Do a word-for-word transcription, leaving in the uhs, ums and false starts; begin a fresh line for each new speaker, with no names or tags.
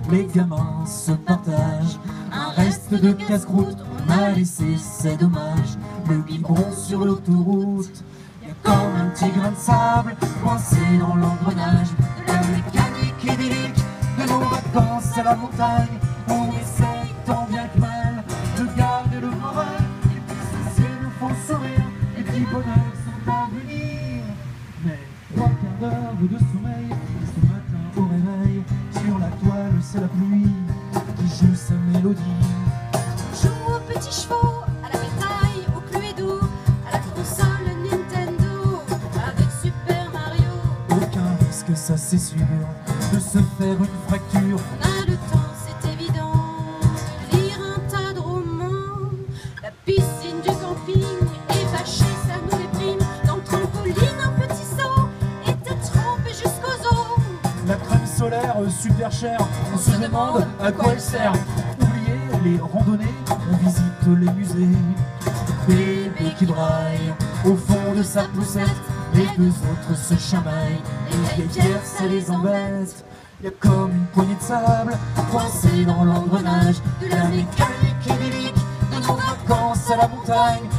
les gamins se partagent un reste de casse-croûte. On a laissé, c'est dommage, le biberon sur l'autoroute. Y'a comme un petit grain de sable coincé dans l'engrenage de la mécanique idyllique de nos vacances à la montagne. On essaye tant bien que mal de garder le moral, et puis ces cieux nous font sourire, les petits bonheurs sont à venir. Mais trois quarts d'heure de sommeil, et ce matin au réveil, sur la toile c'est la pluie qui joue sa mélodie.
Joue aux petits chevaux, à la bataille, au Cluedo, à la console Nintendo, avec Super Mario.
Aucun risque, ça c'est sûr, de se faire une fracture.
On a le temps, c'est évident, de lire un tas de romans. La piscine du camping est bâchée, ça nous déprime. Dans le trampoline, un petit saut, et t'es trempé jusqu'aux os.
La crème solaire euh, super chère, on se demande à quoi elle sert. Oubliez les randonnées, on visite les musées. Bébé qui braille au fond de sa poussette, les deux autres se chamaillent, et les pierres ça les embête. Y'a comme une poignée de sable coincée dans l'engrenage de la mécanique idyllique de nos vacances à la montagne.